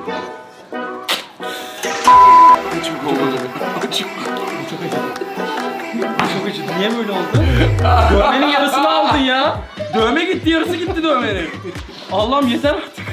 Çok oldu. Çok acıdı. Niye böyle oldu? Dövmenin yarısını aldın ya. Dövme gitti, yarısı gitti dövmenin. Allah'ım yeter artık.